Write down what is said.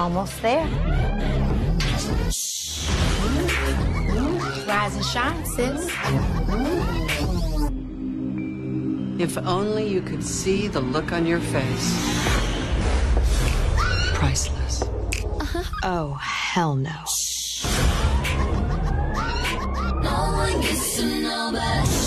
Almost there. Rise and shine, sis. If only you could see the look on your face. Priceless. Oh, hell no. No one gets to know, but